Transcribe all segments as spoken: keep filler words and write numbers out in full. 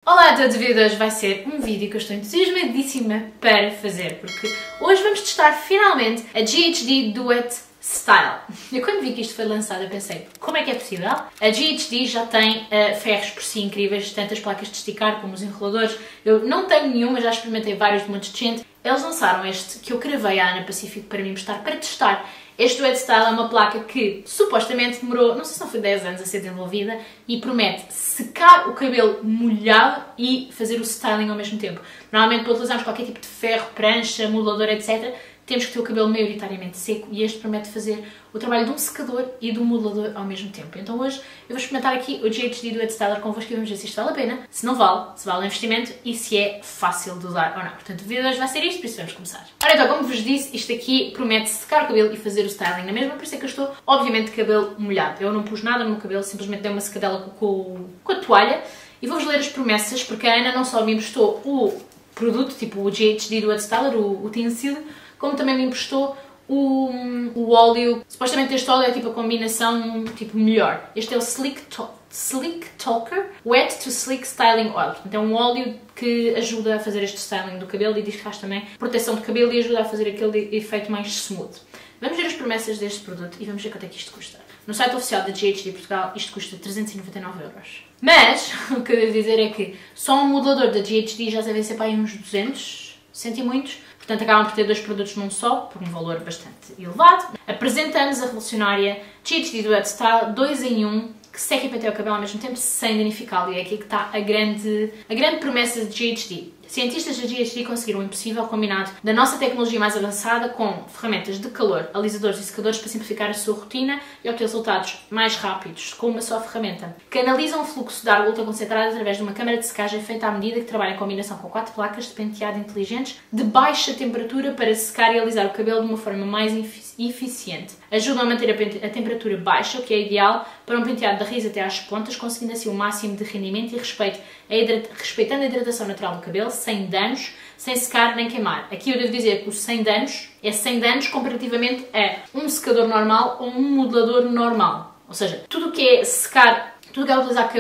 Olá a todos, o vídeo de hoje vai ser um vídeo que eu estou entusiasmadíssima para fazer, porque hoje vamos testar finalmente a G H D Duet Style. Eu quando vi que isto foi lançado eu pensei, como é que é possível? A G H D já tem uh, ferros por si incríveis, tanto as placas de esticar como os enroladores. Eu não tenho nenhuma, já experimentei vários de montes de gente. Eles lançaram este que eu cravei à Ana Pacífico para me emprestar para testar. Este Duet Style é uma placa que supostamente demorou, não sei se não foi dez anos a ser desenvolvida, e promete secar o cabelo molhado e fazer o styling ao mesmo tempo. Normalmente para utilizarmos qualquer tipo de ferro, prancha, modelador, etcétera, temos que ter o cabelo maioritariamente seco e este promete fazer o trabalho de um secador e de um modelador ao mesmo tempo. Então hoje eu vou experimentar aqui o G H D Duet Styler convosco e vamos ver se isto vale a pena, se não vale, se vale o investimento e se é fácil de usar ou não. Portanto, o vídeo de hoje vai ser isto, por isso vamos começar. Ora então, como vos disse, isto aqui promete secar o cabelo e fazer o styling na mesma, por isso é que eu estou, obviamente, de cabelo molhado. Eu não pus nada no meu cabelo, simplesmente dei uma secadela com, com, com a toalha e vou-vos ler as promessas, porque a Ana não só me emprestou o produto, tipo o G H D Duet Styler, o utensílio, como também me emprestou o, o óleo. Supostamente este óleo é tipo a combinação tipo melhor. Este é o Slick, to Slick Talker Wet to Slick Styling Oil. Portanto, é um óleo que ajuda a fazer este styling do cabelo e diz que faz também proteção de cabelo e ajuda a fazer aquele efeito mais smooth. Vamos ver as promessas deste produto e vamos ver quanto é que isto custa. No site oficial da G H D Portugal isto custa trezentos e noventa e nove euros. Mas o que eu devo dizer é que só um modelador da G H D já deve ser para aí uns duzentos, cento e muitos. Portanto, acabam por ter dois produtos num só, por um valor bastante elevado. Apresenta-nos a revolucionária G H D Duet Style dois em um, que seca e penteia o cabelo ao mesmo tempo sem danificá-lo. E é aqui que está a grande, a grande promessa de G H D. Cientistas da G H D conseguiram o impossível combinado da nossa tecnologia mais avançada com ferramentas de calor, alisadores e secadores para simplificar a sua rotina e obter resultados mais rápidos com uma só ferramenta. Canalizam o fluxo de ar ultraconcentrado através de uma câmara de secagem feita à medida que trabalha em combinação com quatro placas de penteado inteligentes de baixa temperatura para secar e alisar o cabelo de uma forma mais eficiente. Ajudam a manter a, a temperatura baixa, o que é ideal para um penteado da raiz até às pontas, conseguindo assim o máximo de rendimento e respeito, a respeitando a hidratação natural do cabelo, sem danos, sem secar nem queimar. Aqui eu devo dizer que o sem danos é sem danos comparativamente a um secador normal ou um modelador normal. Ou seja, tudo o que é secar, tudo o que é utilizar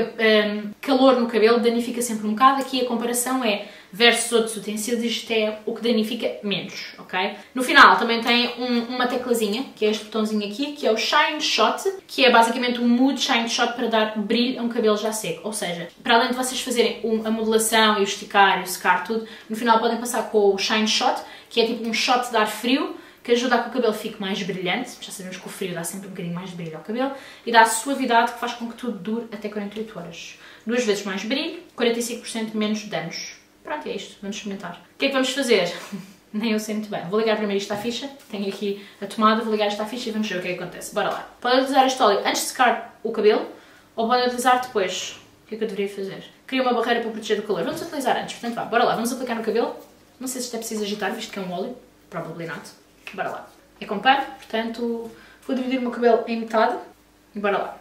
calor no cabelo danifica sempre um bocado. Aqui a comparação é versus outros utensílios, isto é o que danifica menos, ok? No final também tem um, uma teclazinha, que é este botãozinho aqui, que é o Shine Shot, que é basicamente um Mood Shine Shot para dar brilho a um cabelo já seco. Ou seja, para além de vocês fazerem a modelação e o esticar e o secar tudo, no final podem passar com o Shine Shot, que é tipo um shot de ar frio, que ajuda a que o cabelo fique mais brilhante. Já sabemos que o frio dá sempre um bocadinho mais de brilho ao cabelo, e dá a suavidade que faz com que tudo dure até quarenta e oito horas. Duas vezes mais brilho, quarenta e cinco por cento menos danos. Pronto, é isto. Vamos experimentar. O que é que vamos fazer? Nem eu sei muito bem. Vou ligar primeiro isto à ficha. Tenho aqui a tomada, vou ligar isto à ficha e vamos ver o que é que acontece. Bora lá. Podem utilizar este óleo antes de secar o cabelo ou podem utilizar depois. O que é que eu deveria fazer? Cria uma barreira para proteger do calor. Vamos utilizar antes. Portanto, vá. Bora lá. Vamos aplicar no cabelo. Não sei se isto é preciso agitar, visto que é um óleo. Probably not. Bora lá. É com pano, portanto, vou dividir o meu cabelo em metade e bora lá.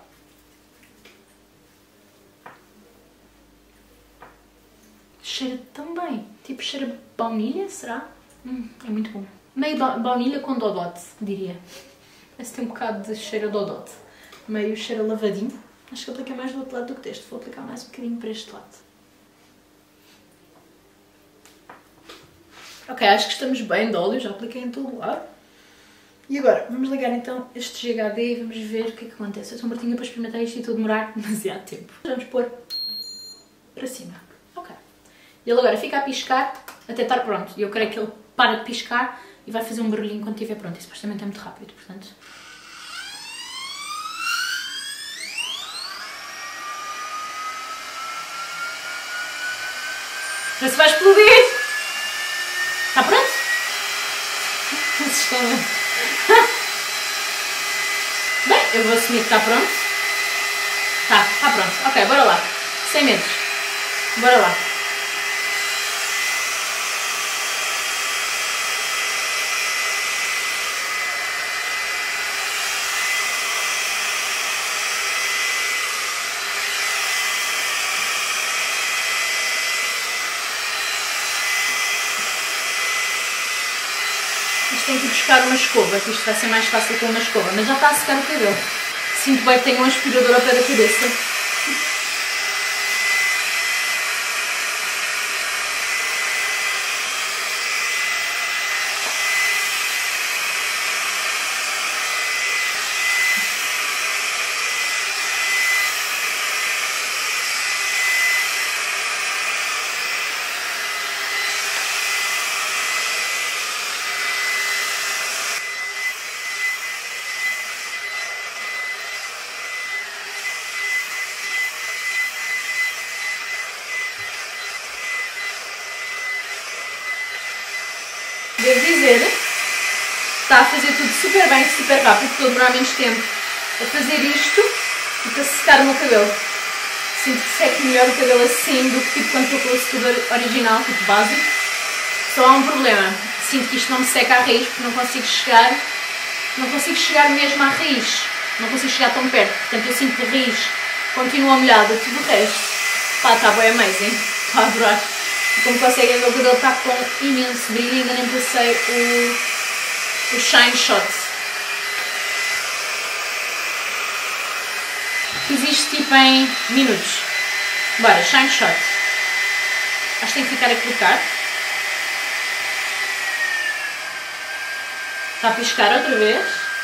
Cheira tão bem. Tipo cheira de baunilha, será? Hum, é muito bom. Meio ba baunilha com dodote, diria. Parece ter um bocado de cheiro a dodote. Meio cheiro a lavadinho. Acho que apliquei mais do outro lado do que deste. Vou aplicar mais um bocadinho para este lado. Ok, acho que estamos bem de óleo. Já apliquei em todo o lado. E agora, vamos ligar então este G H D e vamos ver o que é que acontece. Eu estou mortinha para experimentar isto e tudo demorar demasiado tempo. Vamos pôr para cima. Ele agora fica a piscar até estar pronto. E eu creio que ele para de piscar e vai fazer um barulhinho quando estiver pronto. E supostamente é muito rápido, portanto... Parece que vai explodir! Está pronto? Assustador. Bem, eu vou assumir que está pronto. Tá, está pronto. Ok, bora lá. Sem medos. Bora lá. Isto tem que buscar uma escova, que isto vai ser mais fácil com uma escova, mas já está a secar o cabelo. Sinto bem que tenho um aspirador ao pé da cabeça. ver? Está a fazer tudo super bem, super rápido, estou a demorar menos tempo a fazer isto e para secar o meu cabelo. Sinto que seco melhor o cabelo assim do que tipo quando estou com o secador original, tipo básico. Só há um problema, sinto que isto não me seca a raiz porque não consigo chegar, não consigo chegar mesmo à raiz, não consigo chegar tão perto, portanto eu sinto que a raiz continua molhada, tudo o resto. Pá, está bem amazing, estou a adorar. E como conseguem ver, o cabelo está com imenso brilho e ainda nem passei o, o Shine Shot. Fiz isto tipo em minutos. Bora, Shine Shot. Acho que tem que ficar a colocar. Está a piscar outra vez.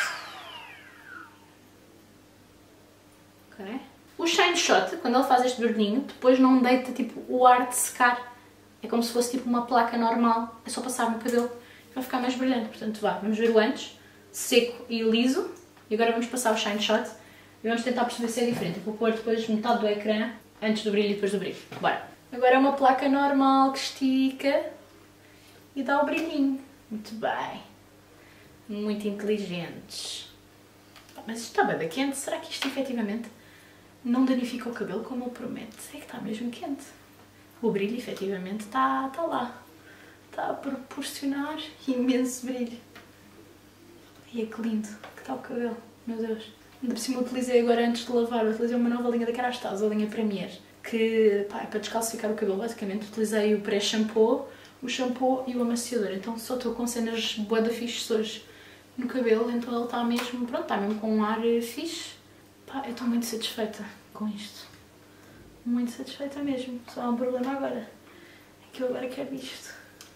Ok. O Shine Shot, quando ele faz este barulhinho, depois não deita tipo o ar de secar. É como se fosse tipo uma placa normal. É só passar no cabelo e vai ficar mais brilhante. Portanto, vá, vamos ver o antes. Seco e liso. E agora vamos passar o Shine Shot. E vamos tentar perceber se é diferente. Eu vou pôr depois metade do ecrã, antes do brilho e depois do brilho. Bora. Agora é uma placa normal que estica e dá o brilhinho. Muito bem. Muito inteligentes. Mas isto está bem quente. Será que isto efetivamente não danifica o cabelo como ele promete? É que está mesmo quente. O brilho efetivamente está, está lá. Está a proporcionar imenso brilho. E é que lindo que está o cabelo. Meu Deus. Ainda por cima utilizei agora antes de lavar, utilizei uma nova linha da Kerastase, a linha Premier, que pá, é para descalcificar o cabelo basicamente. Utilizei o pré-shampoo, o shampoo e o amaciador, então só estou com cenas bué da fixe hoje no cabelo, então ele está mesmo, pronto, está mesmo com um ar fixe. Pá, eu estou muito satisfeita com isto, muito satisfeita mesmo, só há um problema agora, é que eu agora quero isto.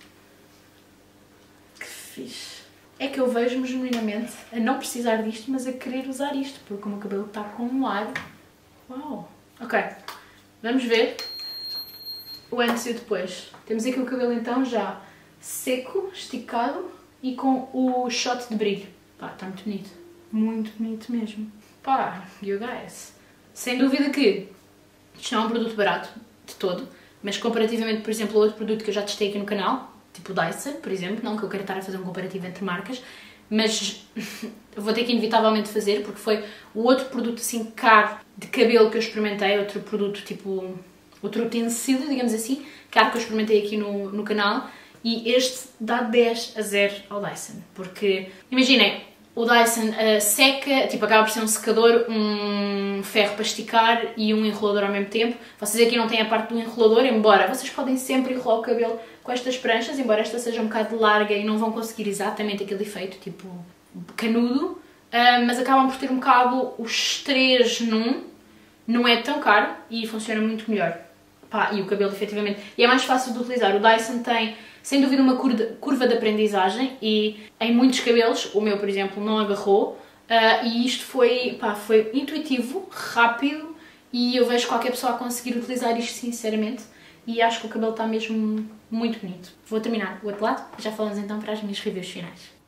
Que fixe. É que eu vejo-me genuinamente a não precisar disto, mas a querer usar isto, porque o meu cabelo está com um ar. Uau! Ok, vamos ver o antes e o depois. Temos aqui o cabelo então já seco, esticado e com o shot de brilho. Pá, está muito bonito. Muito bonito mesmo. Pá, you guys. Sem dúvida que isto não é um produto barato de todo, mas comparativamente, por exemplo, a outro produto que eu já testei aqui no canal, tipo o Dyson, por exemplo, não que eu quero estar a fazer um comparativo entre marcas, mas vou ter que inevitavelmente fazer, porque foi o outro produto assim caro de cabelo que eu experimentei, outro produto tipo, outro utensílio, digamos assim, caro que eu experimentei aqui no, no canal, e este dá dez a zero ao Dyson, porque, imaginem, o Dyson uh, seca, tipo, acaba por ser um secador, um ferro para esticar e um enrolador ao mesmo tempo. Vocês aqui não têm a parte do enrolador, embora vocês podem sempre enrolar o cabelo com estas pranchas, embora esta seja um bocado larga e não vão conseguir exatamente aquele efeito, tipo, canudo, uh, mas acabam por ter um bocado os três num, não é tão caro e funciona muito melhor. Pá, e o cabelo, efetivamente, e é mais fácil de utilizar. O Dyson tem, sem dúvida, uma curva de aprendizagem e em muitos cabelos, o meu, por exemplo, não agarrou, uh, e isto foi, pá, foi intuitivo, rápido, e eu vejo qualquer pessoa a conseguir utilizar isto sinceramente, e acho que o cabelo está mesmo muito bonito. Vou terminar o outro lado, já falamos então para as minhas reviews finais.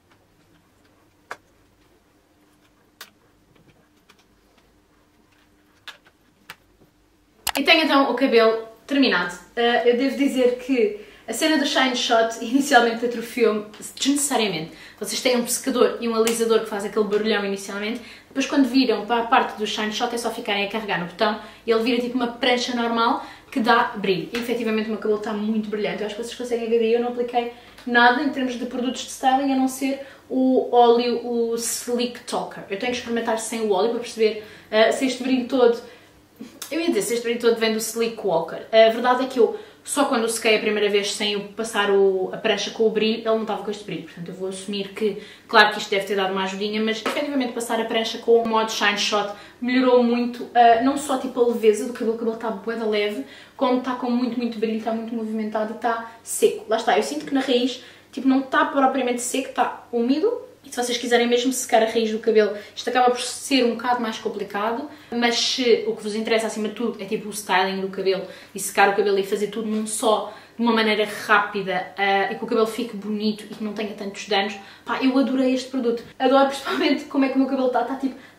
E tenho então o cabelo terminado. Uh, eu devo dizer que a cena do Shine Shot inicialmente atrofiou-me desnecessariamente. Vocês têm um secador e um alisador que faz aquele barulhão inicialmente, depois quando viram para a parte do Shine Shot é só ficarem a carregar no botão e ele vira tipo uma prancha normal que dá brilho. E efetivamente o meu cabelo está muito brilhante. Eu acho que vocês conseguem ver daí, eu não apliquei nada em termos de produtos de styling a não ser o óleo, o Slick Talker. Eu tenho que experimentar sem o óleo para perceber uh, se este brilho todo... Eu ia dizer, se este brilho todo vem do Slick Walker. A verdade é que eu, só quando o sequei a primeira vez sem eu passar o, a prancha com o brilho, ele não estava com este brilho. Portanto, eu vou assumir que, claro que isto deve ter dado uma ajudinha, mas efetivamente passar a prancha com o modo Shine Shot melhorou muito, uh, não só tipo a leveza do cabelo, o cabelo está bué da leve, como está com muito, muito brilho, está muito movimentado e está seco. Lá está, eu sinto que na raiz, tipo, não está propriamente seco, está úmido. E se vocês quiserem mesmo secar a raiz do cabelo, isto acaba por ser um bocado mais complicado, mas se o que vos interessa acima de tudo é tipo o styling do cabelo e secar o cabelo e fazer tudo num só, de uma maneira rápida uh, e que o cabelo fique bonito e que não tenha tantos danos, pá, eu adorei este produto. Adoro principalmente como é que o meu cabelo está, está tipo,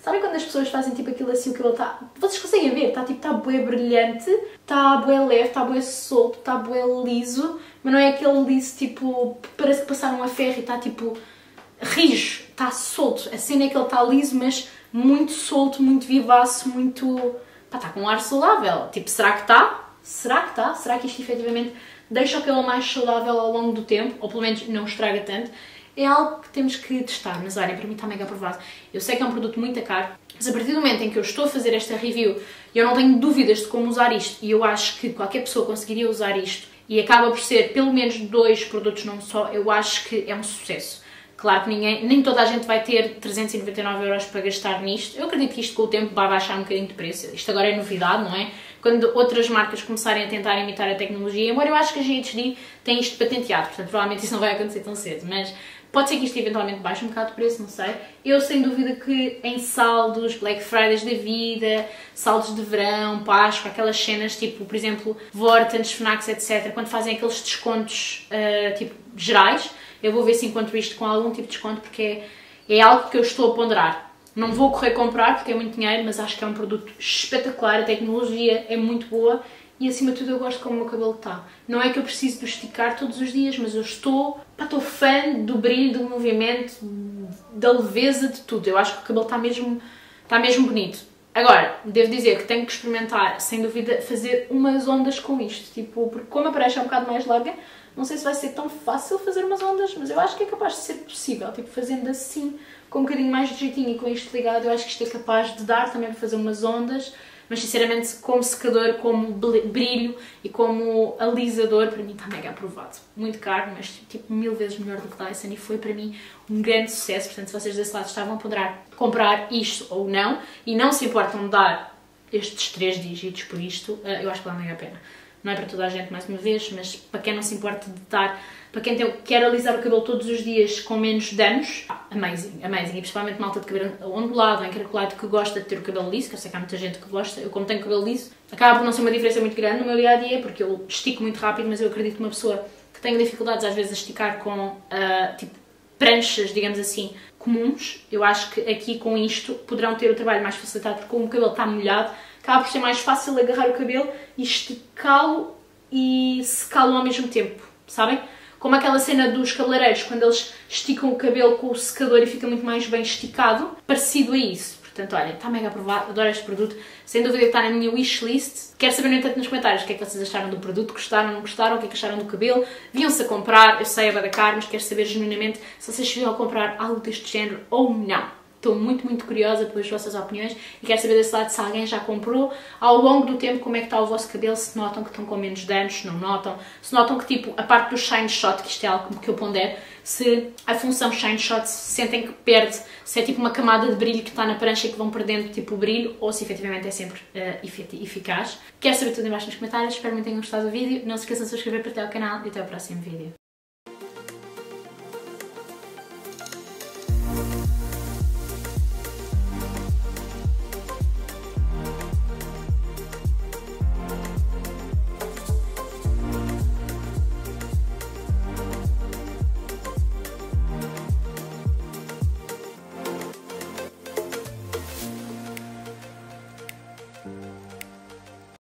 Sabem quando as pessoas fazem tipo aquilo assim, o cabelo está... Vocês conseguem ver? Está tipo, está bué brilhante, está bué leve, está bué solto, está bué liso, mas não é aquele liso tipo, parece que passaram a ferro e está tipo rijo, está solto. A cena é que ele está liso, mas muito solto, muito vivaço, muito... Pá, está com um ar saudável. Tipo, será que está? Será que está? Será que isto efetivamente deixa o cabelo mais saudável ao longo do tempo? Ou pelo menos não estraga tanto? É algo que temos que testar, mas olhem, para mim está mega aprovado. Eu sei que é um produto muito caro, mas a partir do momento em que eu estou a fazer esta review e eu não tenho dúvidas de como usar isto, e eu acho que qualquer pessoa conseguiria usar isto, e acaba por ser pelo menos dois produtos não só, eu acho que é um sucesso. Claro que ninguém, nem toda a gente vai ter trezentos e noventa e nove euros para gastar nisto. Eu acredito que isto com o tempo vai baixar um bocadinho de preço. Isto agora é novidade, não é? Quando outras marcas começarem a tentar imitar a tecnologia, embora eu acho que a G H D tem isto patenteado, portanto provavelmente isso não vai acontecer tão cedo, mas pode ser que isto eventualmente baixe um bocado de preço, não sei. Eu sem dúvida que em saldos, Black Fridays da vida, saldos de verão, Páscoa, aquelas cenas tipo, por exemplo, Vortens, Fnacs, etcétera, quando fazem aqueles descontos uh, tipo gerais, eu vou ver se encontro isto com algum tipo de desconto, porque é, é algo que eu estou a ponderar. Não vou correr comprar porque é muito dinheiro, mas acho que é um produto espetacular, a tecnologia é muito boa e acima de tudo eu gosto como o meu cabelo está. Não é que eu preciso de esticar todos os dias, mas eu estou, pá, estou fã do brilho, do movimento, da leveza, de tudo. Eu acho que o cabelo está mesmo, está mesmo bonito. Agora, devo dizer que tenho que experimentar, sem dúvida, fazer umas ondas com isto. Tipo, porque como a prancha é um bocado mais larga, não sei se vai ser tão fácil fazer umas ondas, mas eu acho que é capaz de ser possível. Tipo, fazendo assim, com um bocadinho mais de jeitinho e com isto ligado, eu acho que isto é capaz de dar também para fazer umas ondas. Mas sinceramente, como secador, como brilho e como alisador, para mim está mega aprovado. Muito caro, mas tipo mil vezes melhor do que Dyson e foi para mim um grande sucesso. Portanto, se vocês desse lado estavam a ponderar comprar isto ou não e não se importam de dar estes três dígitos por isto, eu acho que vale mega a pena. Não é para toda a gente, mais uma vez, mas para quem não se importa de dar, para quem tem, quer alisar o cabelo todos os dias com menos danos, amazing, amazing. E principalmente malta de cabelo ondulado, encaracolado, que gosta de ter o cabelo liso, que eu sei que há muita gente que gosta, eu como tenho cabelo liso, acaba por não ser uma diferença muito grande no meu dia-a-dia, porque eu estico muito rápido, mas eu acredito que uma pessoa que tem dificuldades às vezes a esticar com, uh, tipo, pranchas, digamos assim, comuns, eu acho que aqui com isto poderão ter o trabalho mais facilitado, porque como o cabelo está molhado, acaba por ser mais fácil agarrar o cabelo e esticá-lo e secá-lo ao mesmo tempo, sabem? Como aquela cena dos cabeleireiros, quando eles esticam o cabelo com o secador e fica muito mais bem esticado, parecido a isso. Portanto, olha, está mega aprovado, adoro este produto, sem dúvida que está na minha wishlist. Quero saber, no entanto, nos comentários o que é que vocês acharam do produto, gostaram, não gostaram, o que é que acharam do cabelo, viam-se a comprar, eu sei, é da caro, mas quero saber genuinamente se vocês viram a comprar algo deste género ou não. Estou muito, muito curiosa pelas vossas opiniões e quero saber desse lado se alguém já comprou. Ao longo do tempo, como é que está o vosso cabelo, se notam que estão com menos danos, se não notam, se notam que, tipo, a parte do shine shot, que isto é algo que eu pondero, se a função shine shot se sentem que perde, se é tipo uma camada de brilho que está na prancha e que vão perdendo, tipo, o brilho, ou se efetivamente é sempre uh, eficaz. Quero saber tudo em baixo nos comentários, espero muito que tenham gostado do vídeo, não se esqueçam de subscrever, partilhar o canal e até o próximo vídeo.